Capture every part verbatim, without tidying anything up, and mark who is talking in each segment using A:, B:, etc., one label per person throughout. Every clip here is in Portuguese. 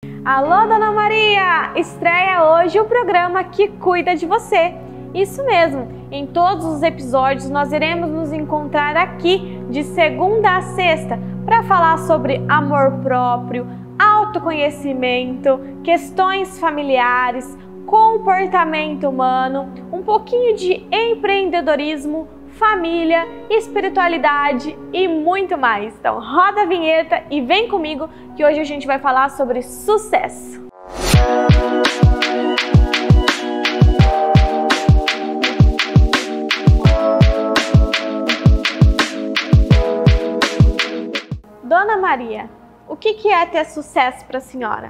A: Alô, Dona Maria! Estreia hoje o programa que cuida de você. Isso mesmo, em todos os episódios nós iremos nos encontrar aqui de segunda a sexta para falar sobre amor próprio, autoconhecimento, questões familiares, comportamento humano, um pouquinho de empreendedorismo, família, espiritualidade e muito mais. Então roda a vinheta e vem comigo que hoje a gente vai falar sobre sucesso. Dona Maria, o que é ter sucesso para a senhora?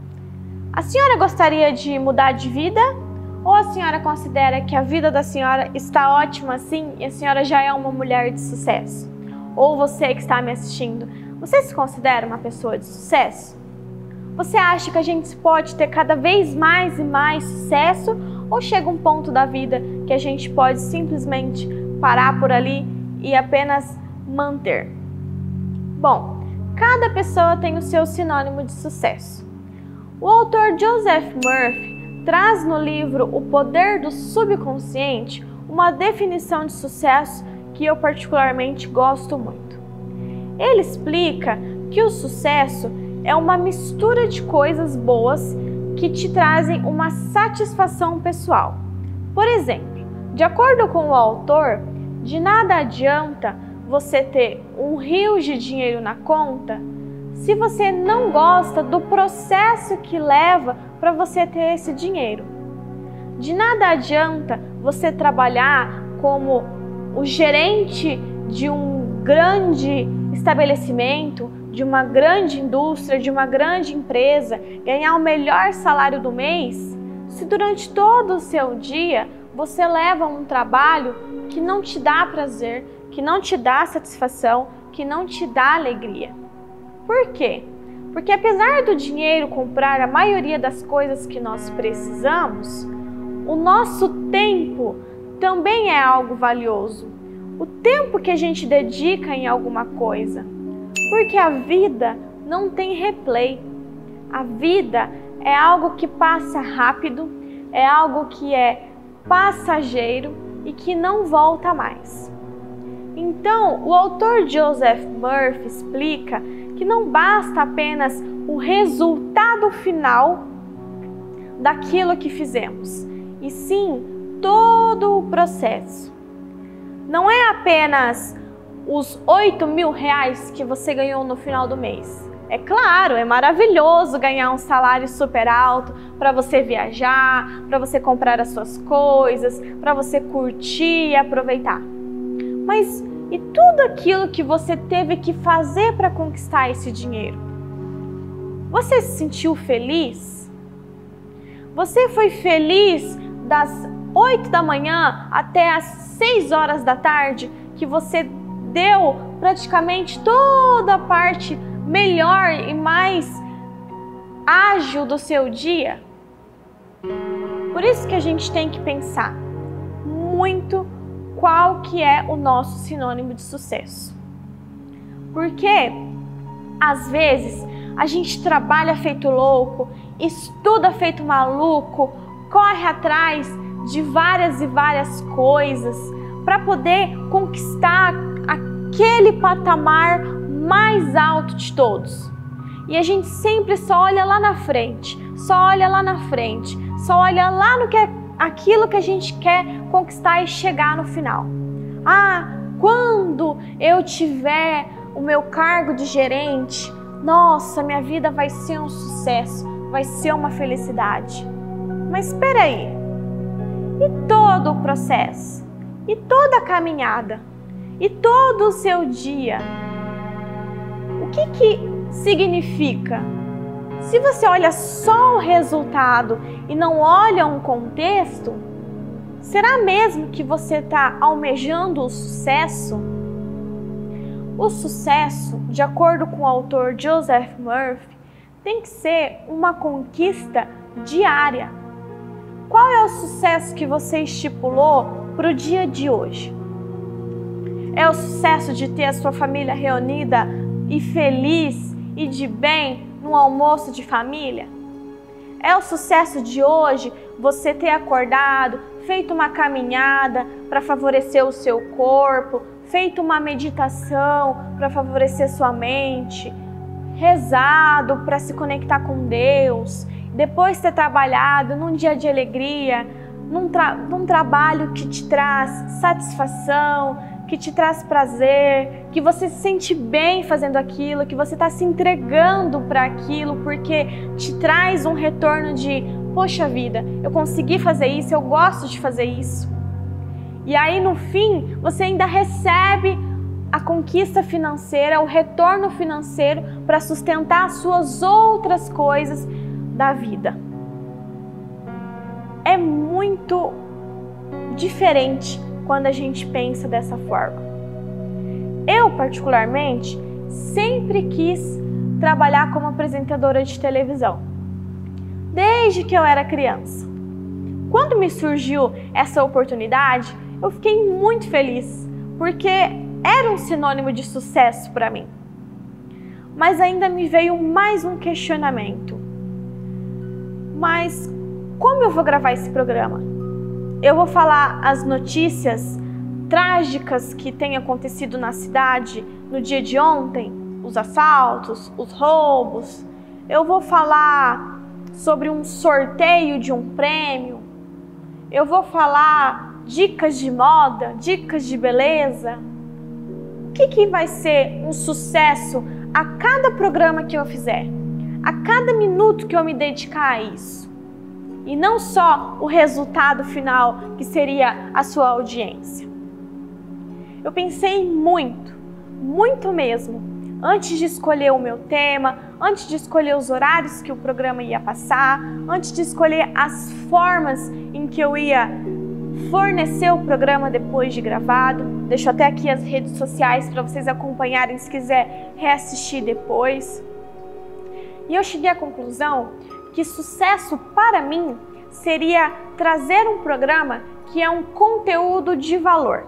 A: A senhora gostaria de mudar de vida? Ou a senhora considera que a vida da senhora está ótima assim e a senhora já é uma mulher de sucesso? Ou você que está me assistindo, você se considera uma pessoa de sucesso? Você acha que a gente pode ter cada vez mais e mais sucesso? Ou chega um ponto da vida que a gente pode simplesmente parar por ali e apenas manter? Bom, cada pessoa tem o seu sinônimo de sucesso. O autor Joseph Murphy traz no livro O Poder do Subconsciente uma definição de sucesso que eu particularmente gosto muito. Ele explica que o sucesso é uma mistura de coisas boas que te trazem uma satisfação pessoal. Por exemplo, de acordo com o autor, de nada adianta você ter um rio de dinheiro na conta se você não gosta do processo que leva para você ter esse dinheiro. De nada adianta você trabalhar como o gerente de um grande estabelecimento, de uma grande indústria, de uma grande empresa, ganhar o melhor salário do mês, se durante todo o seu dia você leva um trabalho que não te dá prazer, que não te dá satisfação, que não te dá alegria. Por quê? Porque apesar do dinheiro comprar a maioria das coisas que nós precisamos, o nosso tempo também é algo valioso. O tempo que a gente dedica em alguma coisa. Porque a vida não tem replay. A vida é algo que passa rápido, é algo que é passageiro e que não volta mais. Então, o autor Joseph Murphy explica que não basta apenas o resultado final daquilo que fizemos, e sim todo o processo. Não é apenas os oito mil reais que você ganhou no final do mês. É claro, é maravilhoso ganhar um salário super alto para você viajar, para você comprar as suas coisas, para você curtir e aproveitar. Mas e tudo aquilo que você teve que fazer para conquistar esse dinheiro? Você se sentiu feliz? Você foi feliz das oito da manhã até as seis horas da tarde, que você deu praticamente toda a parte melhor e mais ágil do seu dia? Por isso que a gente tem que pensar muito qual que é o nosso sinônimo de sucesso. Porque, às vezes, a gente trabalha feito louco, estuda feito maluco, corre atrás de várias e várias coisas para poder conquistar aquele patamar mais alto de todos. E a gente sempre só olha lá na frente, só olha lá na frente, só olha lá no que é aquilo que a gente quer conquistar e chegar no final. Ah, quando eu tiver o meu cargo de gerente, nossa, minha vida vai ser um sucesso, vai ser uma felicidade. Mas espera aí, e todo o processo? E toda a caminhada? E todo o seu dia? O que que significa? Se você olha só o resultado e não olha um contexto, será mesmo que você está almejando o sucesso? O sucesso, de acordo com o autor Joseph Murphy, tem que ser uma conquista diária. Qual é o sucesso que você estipulou para o dia de hoje? É o sucesso de ter a sua família reunida e feliz e de bem, num num almoço de família? É o sucesso de hoje você ter acordado, feito uma caminhada para favorecer o seu corpo, feito uma meditação para favorecer sua mente, rezado para se conectar com Deus, depois ter trabalhado num dia de alegria, num, tra num trabalho que te traz satisfação, que te traz prazer, que você se sente bem fazendo aquilo, que você está se entregando para aquilo porque te traz um retorno de, poxa vida, eu consegui fazer isso, eu gosto de fazer isso. E aí no fim você ainda recebe a conquista financeira, o retorno financeiro para sustentar as suas outras coisas da vida. É muito diferente quando a gente pensa dessa forma. Eu, particularmente, sempre quis trabalhar como apresentadora de televisão, desde que eu era criança. Quando me surgiu essa oportunidade, eu fiquei muito feliz, porque era um sinônimo de sucesso para mim. Mas ainda me veio mais um questionamento. Mas como eu vou gravar esse programa? Eu vou falar as notícias trágicas que têm acontecido na cidade no dia de ontem, os assaltos, os roubos. Eu vou falar sobre um sorteio de um prêmio. Eu vou falar dicas de moda, dicas de beleza. O que que vai ser um sucesso a cada programa que eu fizer? A cada minuto que eu me dedicar a isso? E não só o resultado final, que seria a sua audiência. Eu pensei muito, muito mesmo, antes de escolher o meu tema, antes de escolher os horários que o programa ia passar, antes de escolher as formas em que eu ia fornecer o programa depois de gravado. Deixo até aqui as redes sociais para vocês acompanharem se quiser reassistir depois. E eu cheguei à conclusão que sucesso para mim seria trazer um programa que é um conteúdo de valor.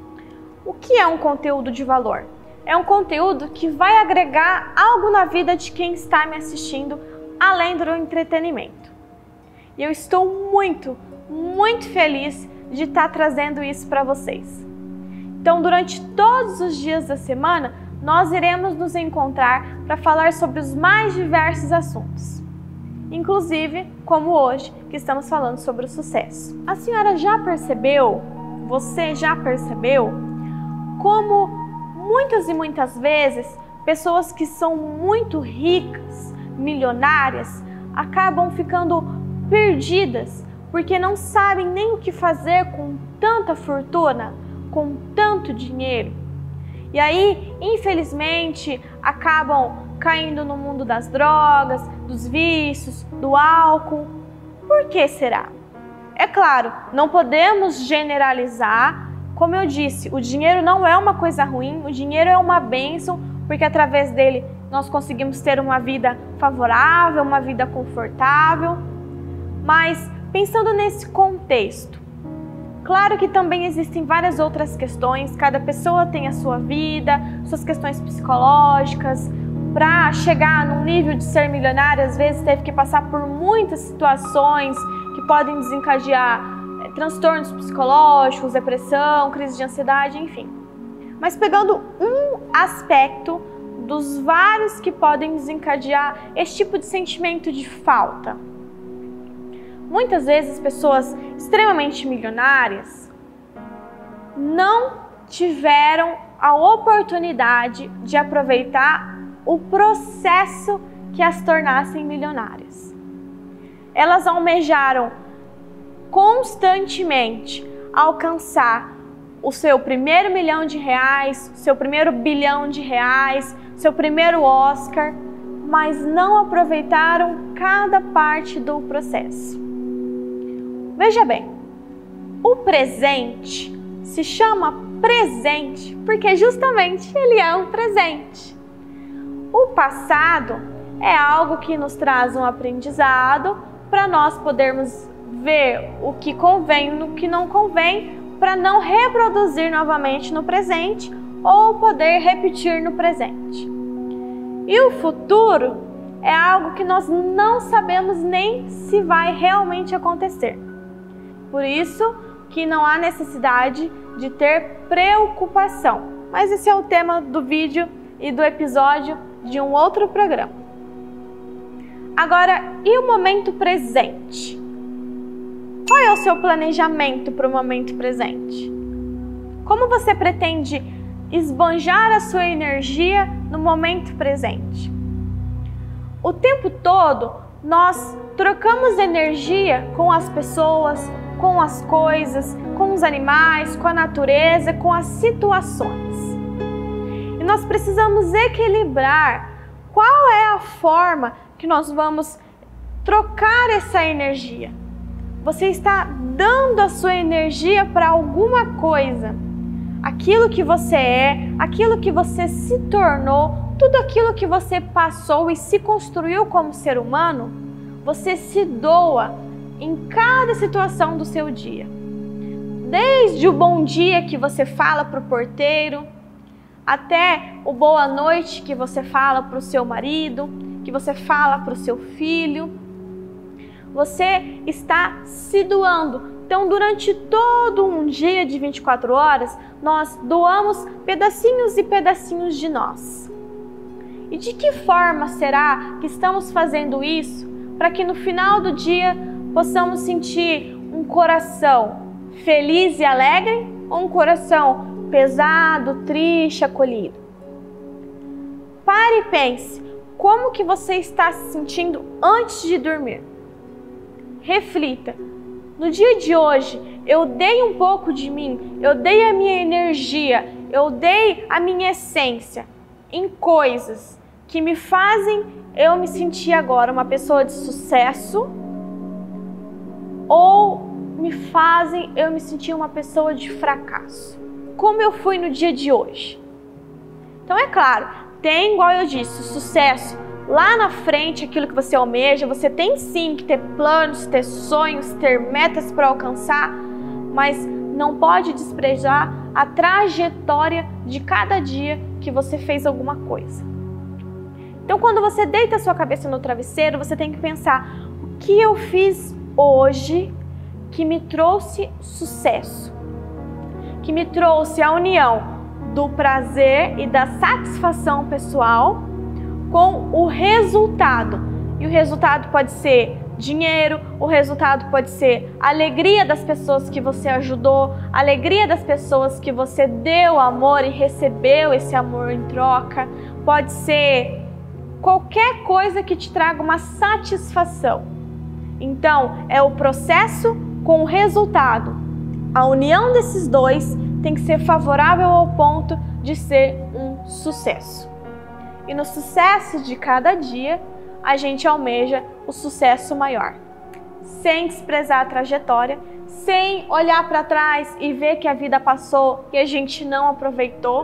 A: O que é um conteúdo de valor? É um conteúdo que vai agregar algo na vida de quem está me assistindo, além do entretenimento. E eu estou muito, muito feliz de estar trazendo isso para vocês. Então, durante todos os dias da semana, nós iremos nos encontrar para falar sobre os mais diversos assuntos. Inclusive, como hoje, que estamos falando sobre o sucesso. A senhora já percebeu, você já percebeu, como muitas e muitas vezes pessoas que são muito ricas, milionárias, acabam ficando perdidas porque não sabem nem o que fazer com tanta fortuna, com tanto dinheiro. E aí, infelizmente, acabam caindo no mundo das drogas, dos vícios, do álcool. Por que será? É claro, não podemos generalizar. Como eu disse, o dinheiro não é uma coisa ruim, o dinheiro é uma bênção, porque através dele nós conseguimos ter uma vida favorável, uma vida confortável. Mas pensando nesse contexto, claro que também existem várias outras questões, cada pessoa tem a sua vida, suas questões psicológicas. Para chegar num nível de ser milionário, às vezes teve que passar por muitas situações que podem desencadear é, transtornos psicológicos, depressão, crise de ansiedade, enfim. Mas pegando um aspecto dos vários que podem desencadear esse tipo de sentimento de falta. Muitas vezes pessoas extremamente milionárias não tiveram a oportunidade de aproveitar o processo que as tornassem milionárias. Elas almejaram constantemente alcançar o seu primeiro milhão de reais, seu primeiro bilhão de reais, seu primeiro Oscar, mas não aproveitaram cada parte do processo. Veja bem, o presente se chama presente porque justamente ele é um presente. O passado é algo que nos traz um aprendizado para nós podermos ver o que convém e o que não convém, para não reproduzir novamente no presente ou poder repetir no presente. E o futuro é algo que nós não sabemos nem se vai realmente acontecer. Por isso que não há necessidade de ter preocupação. Mas esse é o tema do vídeo e do episódio de um outro programa. Agora, e o momento presente? Qual é o seu planejamento para o momento presente? Como você pretende esbanjar a sua energia no momento presente? O tempo todo nós trocamos energia com as pessoas, com as coisas, com os animais, com a natureza, com as situações. E nós precisamos equilibrar qual é a forma que nós vamos trocar essa energia. Você está dando a sua energia para alguma coisa. Aquilo que você é, aquilo que você se tornou, tudo aquilo que você passou e se construiu como ser humano, você se doa em cada situação do seu dia. Desde o bom dia que você fala para o porteiro, até o boa noite que você fala para o seu marido, que você fala para o seu filho. Você está se doando. Então, durante todo um dia de vinte e quatro horas, nós doamos pedacinhos e pedacinhos de nós. E de que forma será que estamos fazendo isso para que no final do dia possamos sentir um coração feliz e alegre ou um coração pesado, triste, acolhido? Pare e pense, como que você está se sentindo antes de dormir? Reflita, no dia de hoje eu dei um pouco de mim, eu dei a minha energia, eu dei a minha essência em coisas que me fazem eu me sentir agora uma pessoa de sucesso ou me fazem eu me sentir uma pessoa de fracasso. Como eu fui no dia de hoje? Então é claro, tem, igual eu disse, o sucesso lá na frente, aquilo que você almeja, você tem sim que ter planos, ter sonhos, ter metas para alcançar, mas não pode desprezar a trajetória de cada dia que você fez alguma coisa. Então quando você deita a sua cabeça no travesseiro, você tem que pensar, o que eu fiz hoje que me trouxe sucesso, que me trouxe a união do prazer e da satisfação pessoal com o resultado. E o resultado pode ser dinheiro, o resultado pode ser a alegria das pessoas que você ajudou, a alegria das pessoas que você deu amor e recebeu esse amor em troca, pode ser qualquer coisa que te traga uma satisfação. Então, é o processo com o resultado. A união desses dois tem que ser favorável ao ponto de ser um sucesso. E no sucesso de cada dia, a gente almeja o sucesso maior. Sem desprezar a trajetória, sem olhar para trás e ver que a vida passou e a gente não aproveitou.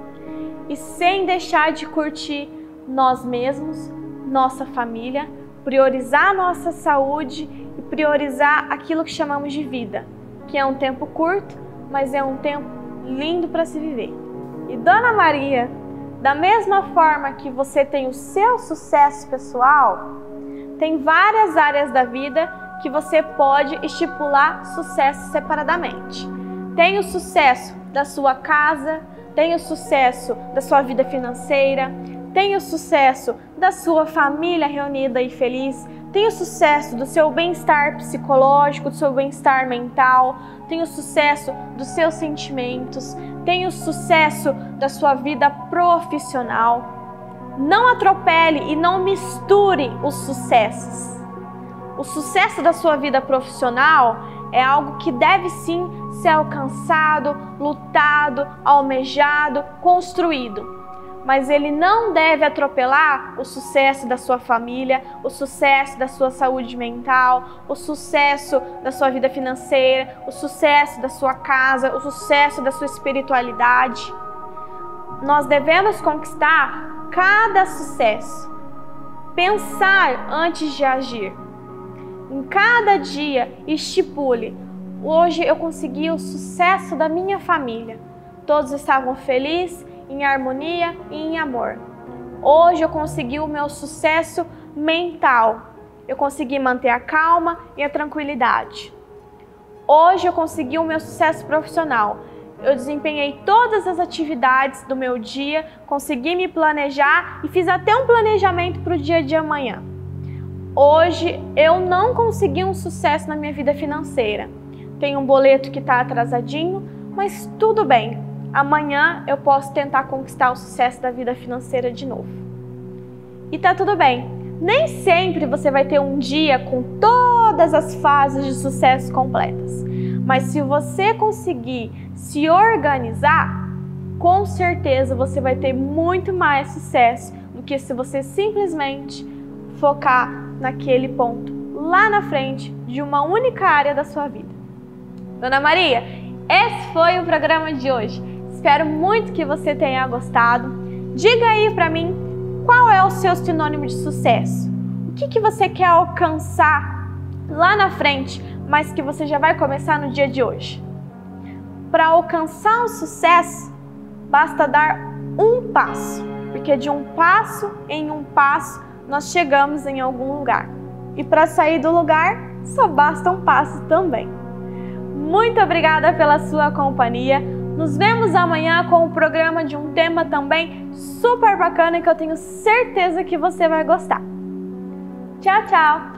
A: E sem deixar de curtir nós mesmos, nossa família, priorizar nossa saúde e priorizar aquilo que chamamos de vida, que é um tempo curto, mas é um tempo lindo para se viver. E Dona Maria, da mesma forma que você tem o seu sucesso pessoal, tem várias áreas da vida que você pode estipular sucesso separadamente. Tem o sucesso da sua casa, tem o sucesso da sua vida financeira, tem o sucesso da sua família reunida e feliz, tem o sucesso do seu bem-estar psicológico, do seu bem-estar mental, tem o sucesso dos seus sentimentos, tem o sucesso da sua vida profissional. Não atropele e não misture os sucessos. O sucesso da sua vida profissional é algo que deve sim ser alcançado, lutado, almejado, construído. Mas ele não deve atropelar o sucesso da sua família, o sucesso da sua saúde mental, o sucesso da sua vida financeira, o sucesso da sua casa, o sucesso da sua espiritualidade. Nós devemos conquistar cada sucesso. Pensar antes de agir. Em cada dia, estipule: hoje eu consegui o sucesso da minha família. Todos estavam felizes, em harmonia e em amor. Hoje eu consegui o meu sucesso mental. Eu consegui manter a calma e a tranquilidade. Hoje eu consegui o meu sucesso profissional. Eu desempenhei todas as atividades do meu dia, consegui me planejar e fiz até um planejamento para o dia de amanhã. Hoje eu não consegui um sucesso na minha vida financeira. Tenho um boleto que está atrasadinho, mas tudo bem. Amanhã eu posso tentar conquistar o sucesso da vida financeira de novo. E tá tudo bem. Nem sempre você vai ter um dia com todas as fases de sucesso completas. Mas se você conseguir se organizar, com certeza você vai ter muito mais sucesso do que se você simplesmente focar naquele ponto lá na frente de uma única área da sua vida. Dona Maria, esse foi o programa de hoje. Espero muito que você tenha gostado. Diga aí pra mim qual é o seu sinônimo de sucesso. O que que você quer alcançar lá na frente, mas que você já vai começar no dia de hoje? Para alcançar o sucesso, basta dar um passo, porque de um passo em um passo nós chegamos em algum lugar. E para sair do lugar, só basta um passo também. Muito obrigada pela sua companhia. Nos vemos amanhã com o programa de um tema também super bacana que eu tenho certeza que você vai gostar. Tchau, tchau!